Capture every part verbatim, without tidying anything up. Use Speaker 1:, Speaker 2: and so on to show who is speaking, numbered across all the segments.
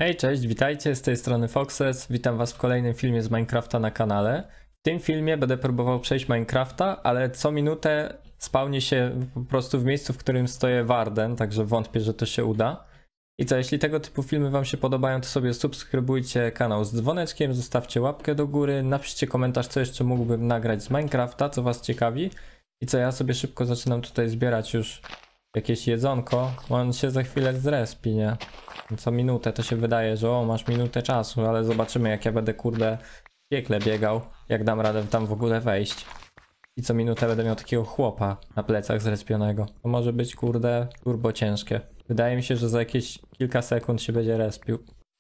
Speaker 1: Hej, cześć, witajcie, z tej strony Foxes, witam was w kolejnym filmie z Minecrafta na kanale. W tym filmie będę próbował przejść Minecrafta, ale co minutę spawni się po prostu w miejscu, w którym stoję Warden, także wątpię, że to się uda. I co, jeśli tego typu filmy wam się podobają, to sobie subskrybujcie kanał z dzwoneczkiem, zostawcie łapkę do góry, napiszcie komentarz, co jeszcze mógłbym nagrać z Minecrafta, co was ciekawi. I co, ja sobie szybko zaczynam tutaj zbierać już jakieś jedzonko, bo on się za chwilę zrespi, nie? Co minutę to się wydaje, że o, masz minutę czasu, ale zobaczymy, jak ja będę, kurde, w piekle biegał, jak dam radę tam w ogóle wejść. I co minutę będę miał takiego chłopa na plecach zrespionego. To może być, kurde, turbo ciężkie. Wydaje mi się, że za jakieś kilka sekund się będzie respił.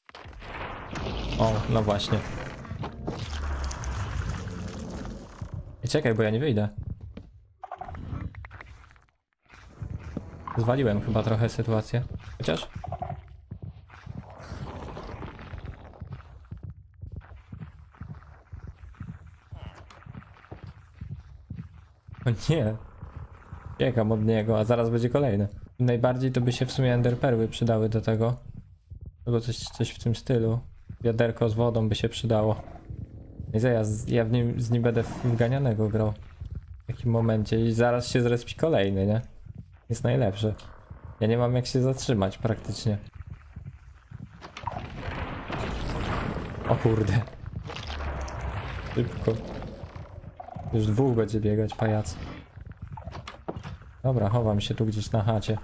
Speaker 1: O, no właśnie. I czekaj, bo ja nie wyjdę. Zwaliłem chyba trochę sytuację. Chociaż... O nie. Biegam od niego, a zaraz będzie kolejny. Najbardziej to by się w sumie enderperły przydały do tego. Albo coś, coś w tym stylu. Wiaderko z wodą by się przydało. I za ja, ja w nim, z nim będę w ganianego grał. W takim momencie. I zaraz się zrespi kolejny, nie? Jest najlepszy. Ja nie mam jak się zatrzymać praktycznie. O kurde. Szybko. Już dwóch będzie biegać, pajac. Dobra, chowam się tu gdzieś na chacie.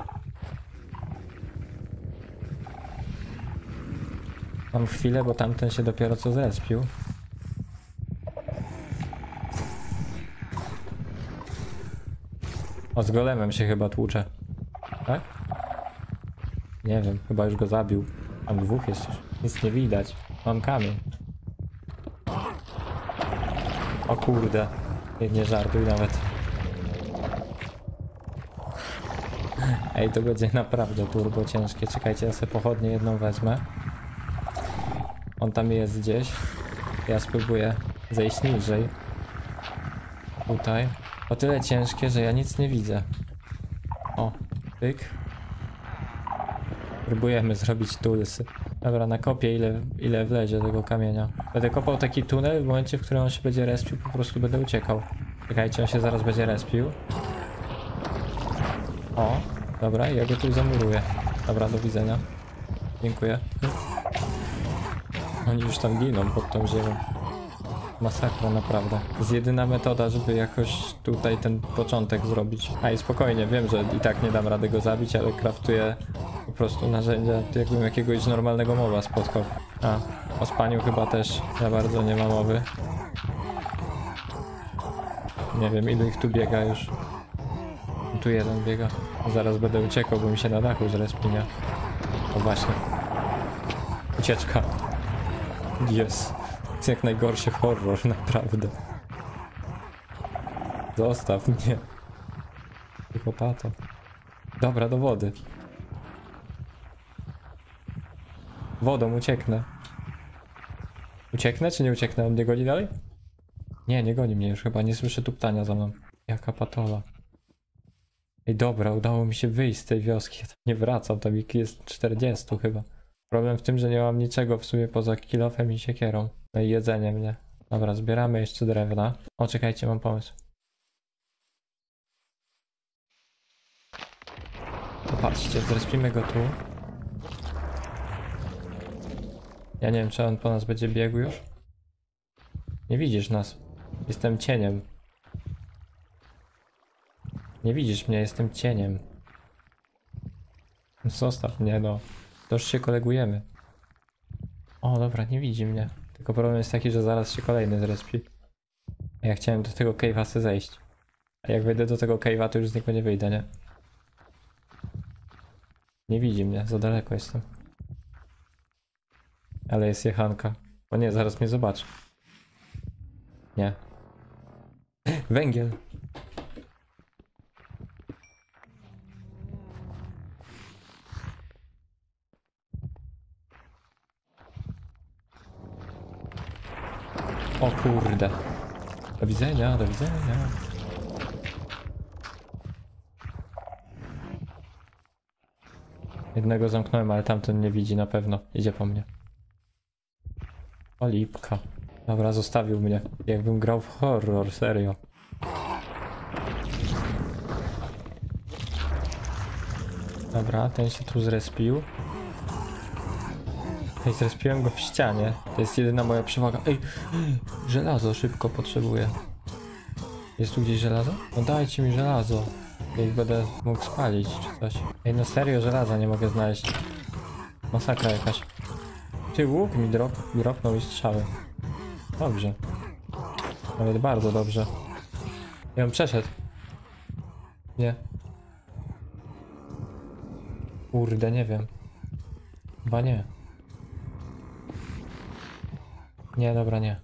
Speaker 1: Mam chwilę, bo tamten się dopiero co zrespił. O, z golemem się chyba tłucze. Tak? Nie wiem, chyba już go zabił. Tam dwóch jest już. Nic nie widać. Mam kamień. O kurde. Nie, nie żartuj nawet. Ej, to będzie naprawdę turbo ciężkie. Czekajcie, ja sobie pochodnię jedną wezmę. On tam jest gdzieś. Ja spróbuję zejść niżej. Tutaj. O tyle ciężkie, że ja nic nie widzę. O, pyk. Próbujemy zrobić tulsy. Dobra, nakopię ile, ile wlezie tego kamienia. Będę kopał taki tunel, w momencie, w którym on się będzie respił, po prostu będę uciekał. Czekajcie, on się zaraz będzie respił. O, dobra, ja go tu zamuruję. Dobra, do widzenia. Dziękuję. Oni już tam giną pod tą ziemią. Masakra, naprawdę. To jest jedyna metoda, żeby jakoś tutaj ten początek zrobić. A i spokojnie, wiem, że i tak nie dam rady go zabić, ale craftuję po prostu narzędzia, jakbym jakiegoś normalnego moba spotkał. A, o spaniu chyba też za bardzo nie ma mowy. Nie wiem, ilu ich tu biega już. Tu jeden biega. Zaraz będę uciekał, bo mi się na dachu zrespinia. O właśnie. Ucieczka. Jest. Jest jak najgorszy horror, naprawdę. Zostaw mnie. Psychopato. Dobra, do wody. Wodą ucieknę. Ucieknę czy nie ucieknę? On mnie goni dalej? Nie, nie goni mnie już chyba. Nie słyszę tuptania za mną. Jaka patola. Ej, dobra, udało mi się wyjść z tej wioski. Ja tam nie wracam, tam ich jest czterdzieści chyba. Problem w tym, że nie mam niczego w sumie poza kilofem i siekierą. No i jedzeniem, nie? Dobra, zbieramy jeszcze drewna. O, czekajcie, mam pomysł. Popatrzcie, zrespimy go tu. Ja nie wiem, czy on po nas będzie biegł już. Nie widzisz nas. Jestem cieniem. Nie widzisz mnie, jestem cieniem. Zostaw mnie, no. To już się kolegujemy. O, dobra, nie widzi mnie. Tylko problem jest taki, że zaraz się kolejny zrespi. A ja chciałem do tego cave'a sobie zejść. A jak wejdę do tego cave'a, to już z niego nie wyjdę, nie? Nie widzi mnie, za daleko jestem. Ale jest jechanka. O nie, zaraz mnie zobaczy. Nie. Węgiel. O kurde. Do widzenia, do widzenia. Jednego zamknąłem, ale tamten nie widzi na pewno. Idzie po mnie. O lipka. Dobra, zostawił mnie. Jakbym grał w horror, serio. Dobra, ten się tu zrespił. Ej, zrespiłem go w ścianie. To jest jedyna moja przewaga. Ej, żelazo szybko potrzebuję. Jest tu gdzieś żelazo? No dajcie mi żelazo. Ja ich będę mógł spalić czy coś. Ej, no serio, żelaza nie mogę znaleźć. Masakra jakaś. Ty, łuk mi drop, dropnął i strzały. Dobrze. Nawet bardzo dobrze. Ja bym przeszedł. Nie. Kurde, nie wiem. Chyba nie. Nie, dobra, nie.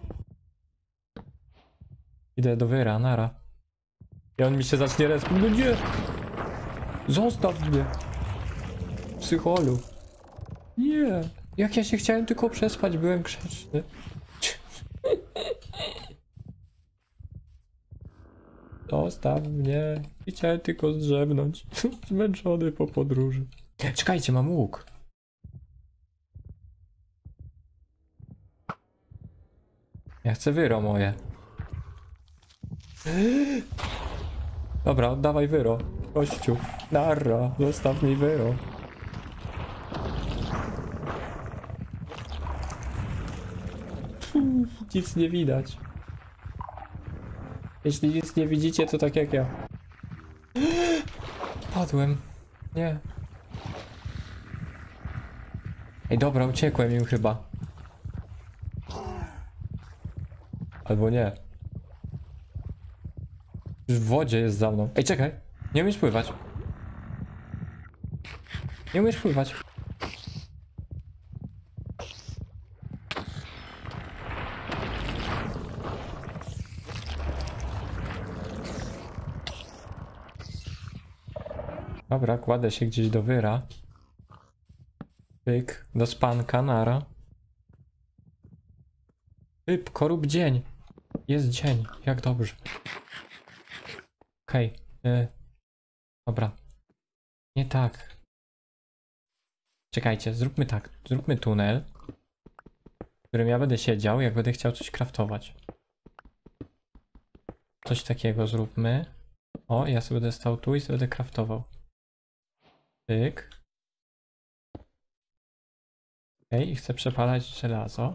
Speaker 1: Idę do wyra, nara. I on mi się zacznie respić. No nie! Zostaw mnie! Psycholu. Nie! Jak ja się chciałem tylko przespać, byłem grzeczny. Zostaw mnie. Chciałem tylko zdrzemnąć. Zmęczony po podróży. Czekajcie, mam łuk. Ja chcę wyro moje. Dobra, oddawaj wyro. Kościół. Narra, zostaw mi wyro. Uf, nic nie widać. Jeśli nic nie widzicie, to tak jak ja. Padłem. Nie. Ej, dobra, uciekłem im chyba. Albo nie. Już w wodzie jest za mną. Ej, czekaj. Nie umiesz pływać. Nie umiesz pływać. Dobra, kładę się gdzieś do wyra. Pyk, do spanka, nara. Szybko, rób dzień. Jest dzień, jak dobrze. Okej. Okay. Yy. Dobra. Nie tak. Czekajcie, zróbmy tak. Zróbmy tunel, w którym ja będę siedział, jak będę chciał coś craftować. Coś takiego zróbmy. O, ja sobie będę stał tu i sobie będę craftował. Tyk. Okej, okay, i chcę przepalać żelazo.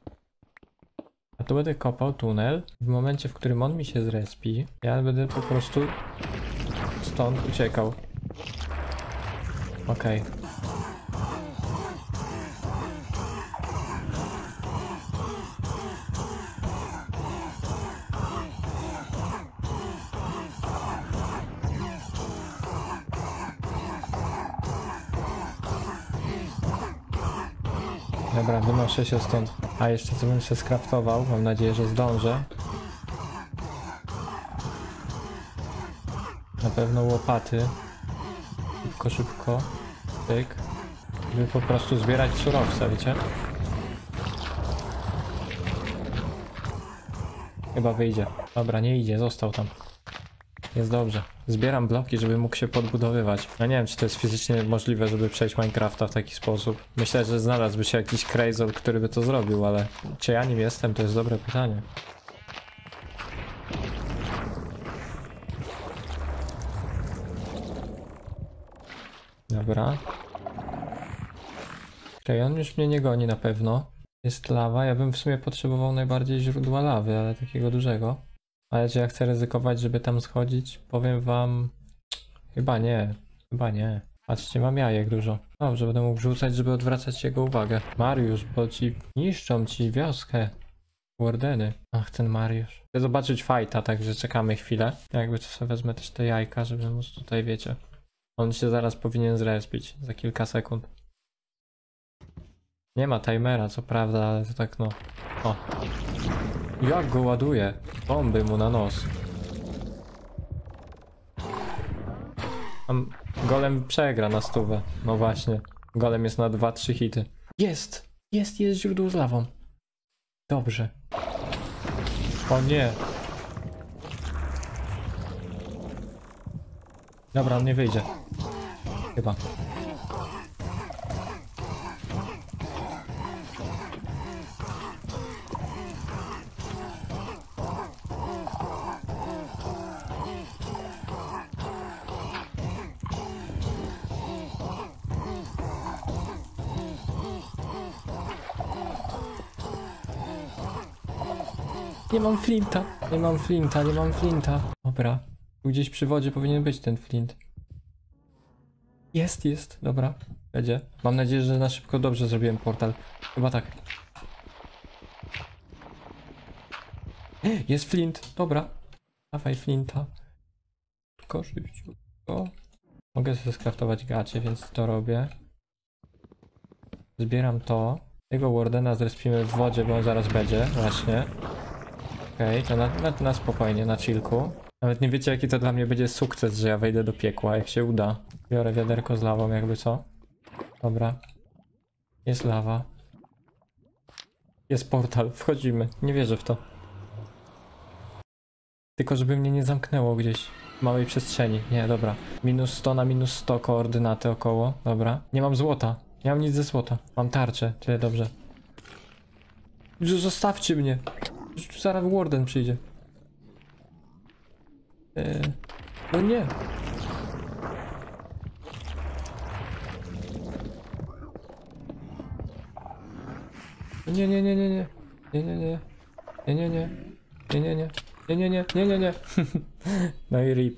Speaker 1: A tu będę kopał tunel. W momencie, w którym on mi się zrespi, ja będę po prostu stąd uciekał. Okej. Okay. Dobra, wynoszę się stąd. A jeszcze co bym się skraftował, mam nadzieję, że zdążę. Na pewno łopaty. Szybko, szybko. Tyk. Żeby po prostu zbierać surowce, wiecie? Chyba wyjdzie. Dobra, nie idzie, został tam. Jest dobrze. Zbieram bloki, żeby mógł się podbudowywać. No nie wiem, czy to jest fizycznie możliwe, żeby przejść Minecrafta w taki sposób. Myślę, że znalazłby się jakiś crazy, który by to zrobił, ale czy ja nim jestem, to jest dobre pytanie. Dobra. Okej, on już mnie nie goni na pewno. Jest lawa, ja bym w sumie potrzebował najbardziej źródła lawy, ale takiego dużego. Ale czy ja chcę ryzykować, żeby tam schodzić? Powiem wam... Chyba nie. Chyba nie. Patrzcie, mam jajek dużo. Dobrze, będę mógł rzucać, żeby odwracać jego uwagę. Mariusz, bo ci niszczą ci wioskę. Wardeny. Ach, ten Mariusz. Chcę zobaczyć fajta, także czekamy chwilę. Jakby to sobie wezmę też te jajka, żeby móc tutaj, wiecie. On się zaraz powinien zrespić. Za kilka sekund. Nie ma timera, co prawda, ale to tak no... O. Jak go ładuje? Bomby mu na nos. Tam golem przegra na stówę. No właśnie. Golem jest na dwa trzy hity. Jest! Jest, jest źródło z lawą. Dobrze. O nie. Dobra, on nie wyjdzie. Chyba. Nie mam flinta, nie mam flinta, nie mam flinta. Dobra, tu gdzieś przy wodzie powinien być ten flint. Jest, jest, dobra, będzie. Mam nadzieję, że na szybko dobrze zrobiłem portal. Chyba tak. Jest flint, dobra. Dawaj flinta. Tylko szybciutko. Mogę sobie skraftować gacie, więc to robię. Zbieram to. Tego Wardena zrespimy w wodzie, bo on zaraz będzie, właśnie. Okej, okay, to na, na, na spokojnie, na chillku. Nawet nie wiecie, jaki to dla mnie będzie sukces, że ja wejdę do piekła, jak się uda. Biorę wiaderko z lawą, jakby co. Dobra. Jest lawa. Jest portal, wchodzimy. Nie wierzę w to. Tylko żeby mnie nie zamknęło gdzieś w małej przestrzeni. Nie, dobra. Minus sto na minus sto koordynaty około. Dobra. Nie mam złota. Nie mam nic ze złota. Mam tarczę. Tyle dobrze. Zostawcie mnie. Zaraz Warden przyjdzie. Eee, no nie. Nie, nie, nie, nie, nie. Nie, nie, nie. Nie, nie, nie. Nie, nie, nie. Nie, nie, nie, nie, nie, nie. No i rip.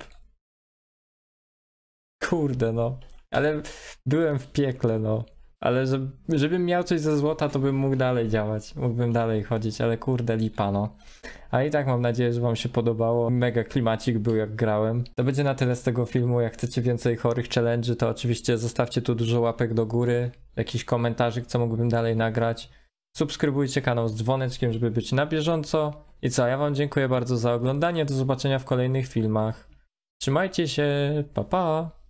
Speaker 1: Kurde no. Ale byłem w piekle no. Ale żeby, żebym miał coś ze złota, to bym mógł dalej działać. Mógłbym dalej chodzić, ale kurde lipa no. A i tak mam nadzieję, że wam się podobało. Mega klimacik był jak grałem. To będzie na tyle z tego filmu. Jak chcecie więcej chorych challenge'y, to oczywiście zostawcie tu dużo łapek do góry. Jakiś komentarzyk, co mógłbym dalej nagrać. Subskrybujcie kanał z dzwoneczkiem, żeby być na bieżąco. I co, ja wam dziękuję bardzo za oglądanie. Do zobaczenia w kolejnych filmach. Trzymajcie się, pa pa!